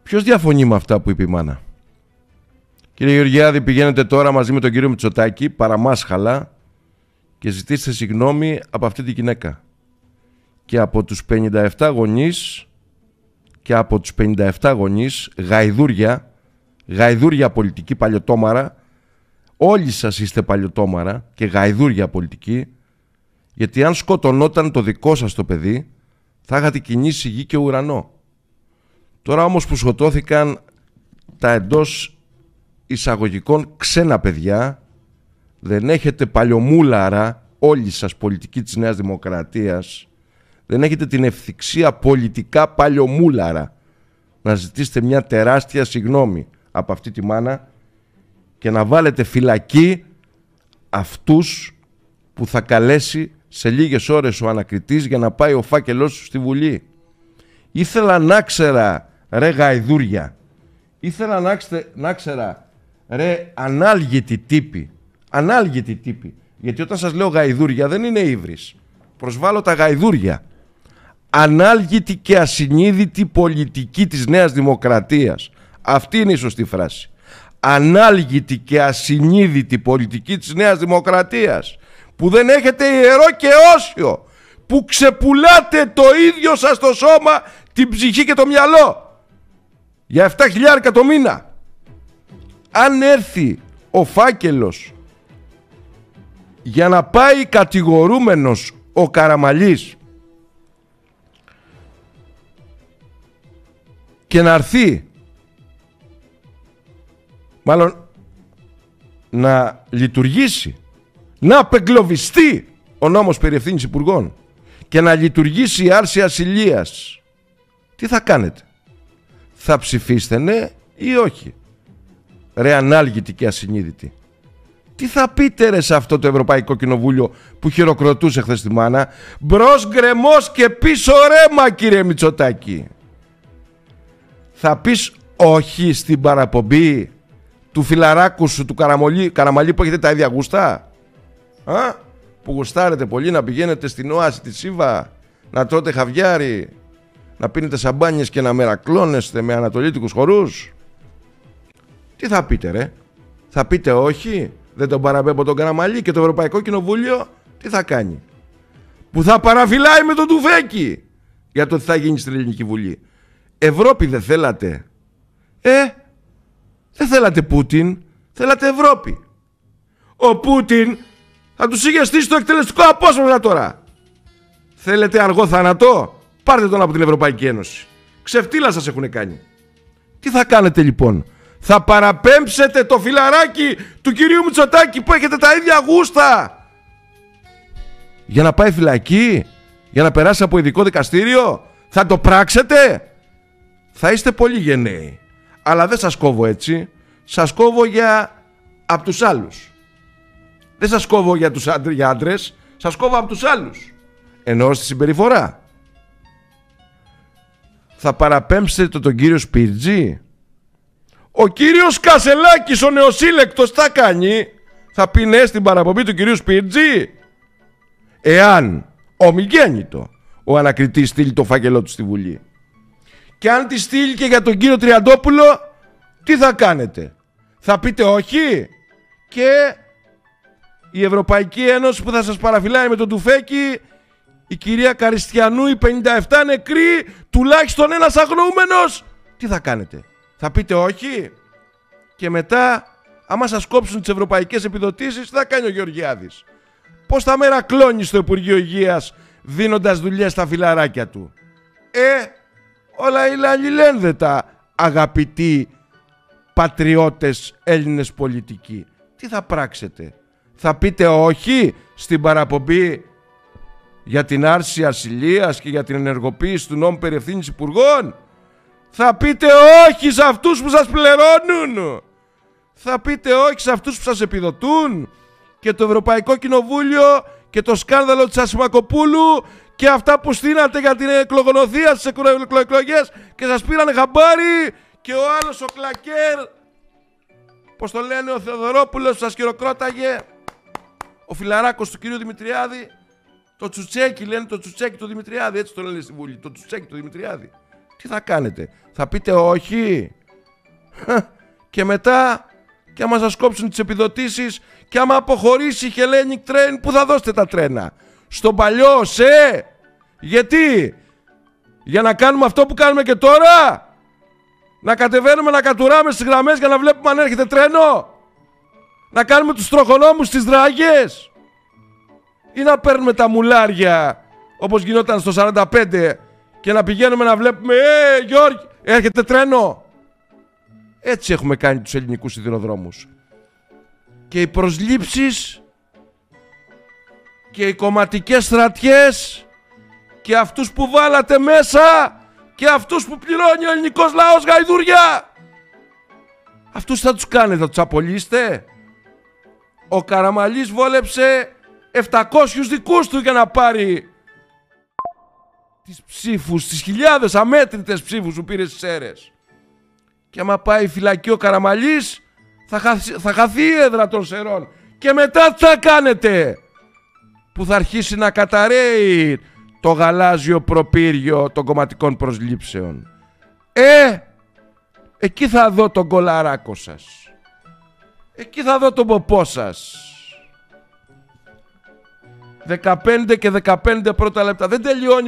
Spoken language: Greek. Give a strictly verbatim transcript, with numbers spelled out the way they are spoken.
Ποιος διαφωνεί με αυτά που είπε η μάνα? Κύριε Γεωργιάδη, πηγαίνετε τώρα μαζί με τον κύριο Μητσοτάκη παραμάσχαλα και ζητήστε συγγνώμη από αυτή τη γυναίκα. Και από τους πενήντα επτά γονείς και από τους πενήντα επτά γονείς, γαϊδούρια, γαϊδούρια πολιτική παλιωτόμαρα, όλοι σας είστε παλιωτόμαρα και γαϊδούρια πολιτική, γιατί αν σκοτωνόταν το δικό σας το παιδί, θα είχατε κινήσει γη και ουρανό. Τώρα όμως που σκοτώθηκαν τα εντός εισαγωγικών ξένα παιδιά, δεν έχετε παλιωμούλαρα όλοι σας πολιτικοί της Νέας Δημοκρατίας, δεν έχετε την ευθυξία πολιτικά παλιωμούλαρα να ζητήσετε μια τεράστια συγγνώμη από αυτή τη μάνα και να βάλετε φυλακή αυτούς που θα καλέσει σε λίγες ώρες ο ανακριτής για να πάει ο φάκελός του στη Βουλή. Ήθελα να ξέρα, ρε γαϊδούρια, ήθελα να, ξε, να ξέρα, ρε ανάλγητοι τύποι, ανάλγητοι τύποι, γιατί όταν σας λέω γαϊδούρια δεν είναι ύβρις, προσβάλλω τα γαϊδούρια. Ανάλγητη και ασυνείδητη πολιτική της Νέας Δημοκρατίας. Αυτή είναι η σωστή φράση. Ανάλγητη και ασυνείδητη πολιτική της Νέας Δημοκρατίας, που δεν έχετε ιερό και όσιο, που ξεπουλάτε το ίδιο σας το σώμα, την ψυχή και το μυαλό για επτά χιλιάρικα το μήνα. Αν έρθει ο φάκελος για να πάει κατηγορούμενος ο Καραμαλής και να έρθει, μάλλον να λειτουργήσει, να απεγκλωβιστεί ο νόμος περί ευθύνης υπουργών και να λειτουργήσει η άρση ασυλίας, τι θα κάνετε? Θα ψηφίσετε ναι ή όχι? Ρε ανάλγητοι και ασυνείδητοι, τι θα πείτε ρε σε αυτό το Ευρωπαϊκό Κοινοβούλιο που χειροκροτούσε χθες τη μάνα? Μπρος γκρεμός και πίσω ρέμα, κύριε Μητσοτάκη. Θα πεις όχι στην παραπομπή του φιλαράκου σου, του Καραμαλή, Καραμαλή που έχετε τα ίδια γούστα? Α, που γουστάρετε πολύ να πηγαίνετε στην οάση τη Σίβα, να τρώτε χαβιάρι, να πίνετε σαμπάνιες και να μερακλώνεστε με ανατολίτικους χορούς? Τι θα πείτε ρε? Θα πείτε όχι? Δεν τον παραπέμπω τον Καραμαλή? Και το Ευρωπαϊκό Κοινοβούλιο τι θα κάνει? Που θα παραφυλάει με τον τουφέκι για το τι θα γίνει στην Ελληνική Βουλή. Ευρώπη δεν θέλατε? Ε, δεν θέλατε Πούτιν, θέλατε Ευρώπη. Ο Πούτιν θα τους είχε στήσει το εκτελεστικό απόσπασμα τώρα. Θέλετε αργό θάνατο? Πάρτε τον από την Ευρωπαϊκή Ένωση. Ξεφτύλα σας έχουν κάνει. Τι θα κάνετε λοιπόν? Θα παραπέμψετε το φιλαράκι του κυρίου Μητσοτάκη που έχετε τα ίδια γούστα για να πάει φυλακή, για να περάσει από ειδικό δικαστήριο? Θα το πράξετε? Θα είστε πολύ γενναίοι. Αλλά δεν σας κόβω έτσι. Σας κόβω για από τους άλλους. Δεν σας κόβω για τους άντρες, για άντρες. Σας κόβω από τους άλλους. Εννοώ στη συμπεριφορά. Θα παραπέμψετε τον κύριο Σπίρτζη? Ο κύριος Κασελάκης, ο νεοσύλλεκτος, θα κάνει? Θα πει ναι στην παραπομπή του κυρίου Σπίρτζη? Εάν ομιγέννητο ο ανακριτής στείλει το φάκελό του στη Βουλή. Και αν τη στείλει και για τον κύριο Τριαντόπουλο, τι θα κάνετε? Θα πείτε όχι? Και η Ευρωπαϊκή Ένωση που θα σας παραφυλάει με τον τουφέκι, η κυρία Καριστιανού, οι πενήντα επτά νεκροί, τουλάχιστον ένας αγνοούμενος, τι θα κάνετε? Θα πείτε όχι? Και μετά, άμα σας κόψουν τις ευρωπαϊκές επιδοτήσεις, τι θα κάνει ο Γεωργιάδης? Πώς θα μερακλώνει στο Υπουργείο Υγείας δίνοντας δουλειές στα φιλαράκια του? Ε, όλα είναι αλληλένδετα, αγαπητοί πατριώτες Έλληνες πολιτικοί. Τι θα πράξετε? Θα πείτε όχι στην παραπομπή για την άρση ασυλίας και για την ενεργοποίηση του νόμου περί ευθύνης υπουργών? Θα πείτε όχι σε αυτούς που σας πληρώνουν? Θα πείτε όχι σε αυτούς που σας επιδοτούν? Και το Ευρωπαϊκό Κοινοβούλιο και το σκάνδαλο της Ασημακοπούλου και αυτά που στείνατε για την εκλογονοθεία στις εκλογές και σας πήρανε χαμπάρι, και ο άλλος ο Κλακέρ, πώς το λένε, ο Θεοδωρόπουλος που σας χειροκρόταγε, ο φιλαράκος του κυρίου Δημητριάδη, το τσουτσέκι λένε, το τσουτσέκι του Δημητριάδη, έτσι το λένε στη Βουλή, το τσουτσέκι του Δημητριάδη. Τι θα κάνετε? Θα πείτε όχι? Και μετά, και άμα σας κόψουν τις επιδοτήσεις, και άμα αποχωρήσει η Hellenic Train, πού θα δώσετε τα τρένα? Στον παλιό ΣΕ? Γιατί? Για να κάνουμε αυτό που κάνουμε και τώρα? Να κατεβαίνουμε, να κατουράμε στις γραμμές για να βλέπουμε αν έρχεται τρένο? Να κάνουμε τους τροχονόμους στις δράγες? Ή να παίρνουμε τα μουλάρια όπως γινόταν στο σαράντα πέντε και να πηγαίνουμε να βλέπουμε «Ε, Γιώργη, έρχεται τρένο»? Έτσι έχουμε κάνει τους ελληνικούς σιδηροδρόμους. Και οι προσλήψεις και οι κομματικές στρατιές και αυτούς που βάλατε μέσα και αυτούς που πληρώνει ο ελληνικός λαός γαϊδούρια, αυτούς θα τους κάνετε, θα τους απολύστε? Ο Καραμανλής βόλεψε επτακόσιους δικούς του για να πάρει τις ψήφους, τις χιλιάδες αμέτρητες ψήφους που πήρε στις αίρες. Και άμα πάει φυλακή ο Καραμανλής, θα, χαθ, θα χαθεί η έδρα των Σερών. Και μετά τι θα κάνετε? Που θα αρχίσει να καταραίει το γαλάζιο προπύργιο των κομματικών προσλήψεων. Ε, εκεί θα δω τον κολαράκο σας. Εκεί θα δω τον ποπό σας. δεκαπέντε και δεκαπέντε πρώτα λεπτά. Δεν τελειώνει.